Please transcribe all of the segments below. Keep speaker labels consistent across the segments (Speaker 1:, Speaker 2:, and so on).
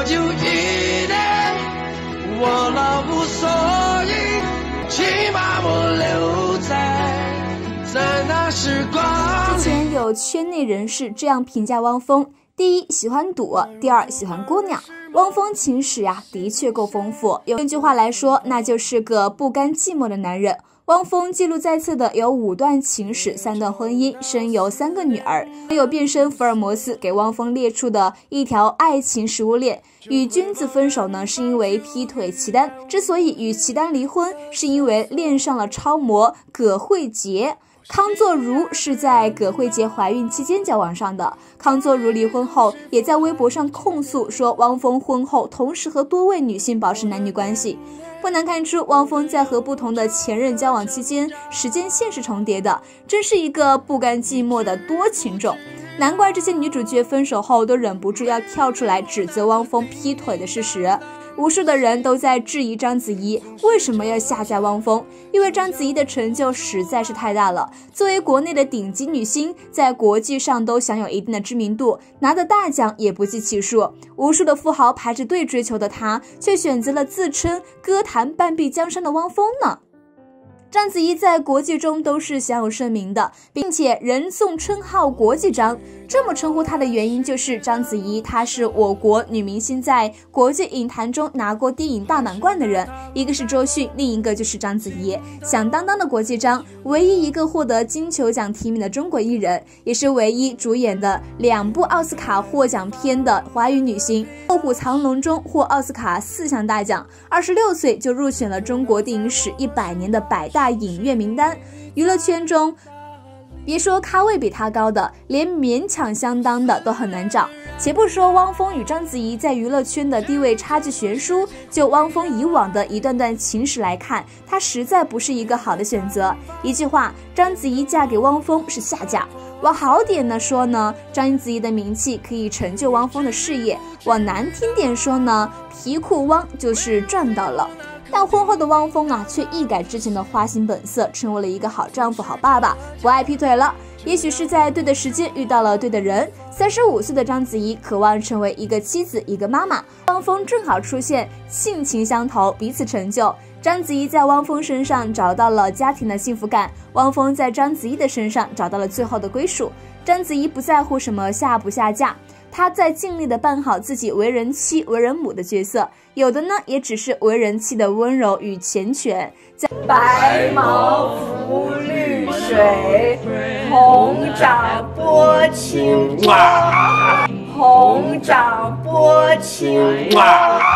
Speaker 1: 就一点，我老无所以，起码我留在那时光。
Speaker 2: 之前有圈内人士这样评价汪峰：第一，喜欢赌；第二，喜欢姑娘。汪峰情史呀，的确够丰富。用句话来说，那就是个不甘寂寞的男人。汪峰记录在册的有5段情史，3段婚姻，生有3个女儿。还有变身福尔摩斯给汪峰列出的一条爱情食物链。与君子分手呢，是因为劈腿齐丹；之所以与齐丹离婚，是因为恋上了超模葛慧杰。康作如是在葛慧杰怀孕期间交往上的。康作如离婚后，也在微博上控诉说，汪峰婚后同时和多位女性保持男女关系。不难看出，汪峰在和不同的前任交往期间，时间线是重叠的，真是一个不甘寂寞的多情种。难怪这些女主角分手后都忍不住要跳出来指责汪峰劈腿的事实。无数的人都在质疑章子怡为什么要下架汪峰，因为章子怡的成就实在是太大了。作为国内的顶级女星，在国际上都享有一定的知名度，拿的大奖也不计其数。无数的富豪排着队追求的她，却选择了自称歌坛半壁江山的汪峰呢。章子怡在国际中都是享有盛名的，并且人送称号国际章。这么称呼她的原因就是章子怡她是我国女明星在国际影坛中拿过电影大满贯的人，一个是周迅，另一个就是章子怡，响当当的国际章，唯一一个获得金球奖提名的中国艺人，也是唯一主演的2部奥斯卡获奖片的华语女星。卧虎藏龙中获奥斯卡4项大奖，26岁就入选了中国电影史100年的100大影院名单。娱乐圈中别说咖位比他高的，连勉强相当的都很难找。且不说汪峰与章子怡在娱乐圈的地位差距悬殊，就汪峰以往的一段段情史来看，他实在不是一个好的选择。一句话，章子怡嫁给汪峰是下嫁。往好点呢说呢，章子怡的名气可以成就汪峰的事业；往难听点说呢，皮裤汪就是赚到了。但婚后的汪峰啊，却一改之前的花心本色，成为了一个好丈夫、好爸爸，不爱劈腿了。也许是在对的时间遇到了对的人。35岁的章子怡渴望成为一个妻子、一个妈妈，汪峰正好出现，性情相投，彼此成就。章子怡在汪峰身上找到了家庭的幸福感，汪峰在章子怡的身上找到了最后的归属。章子怡不在乎什么下不下嫁，她在尽力的扮好自己为人妻、为人母的角色，有的呢也只是为人妻的温柔与缱绻。
Speaker 3: 白毛浮绿水，红掌拨清波，红掌拨清波。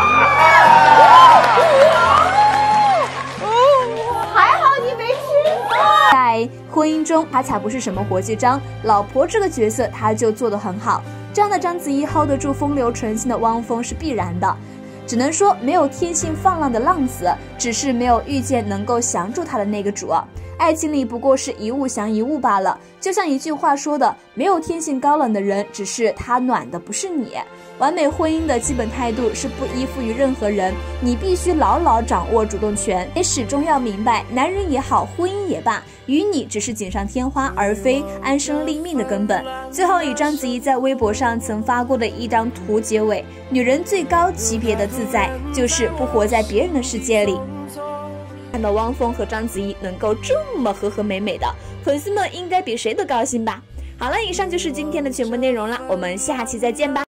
Speaker 3: 还好你没听错。
Speaker 2: 在婚姻中，他才不是什么国际章，老婆这个角色他就做得很好。这样的章子怡 hold 得住风流成性的汪峰是必然的。只能说没有天性放浪的浪子，只是没有遇见能够降住他的那个主。爱情里不过是一物降一物罢了，就像一句话说的，没有天性高冷的人，只是他暖的不是你。完美婚姻的基本态度是不依附于任何人，你必须牢牢掌握主动权，也始终要明白，男人也好，婚姻也罢，与你只是锦上添花，而非安身立命的根本。最后以章子怡在微博上曾发过的一张图结尾，女人最高级别的自在，就是不活在别人的世界里。看到汪峰和章子怡能够这么和和美美的，粉丝们应该比谁都高兴吧。好了，以上就是今天的全部内容了，我们下期再见吧。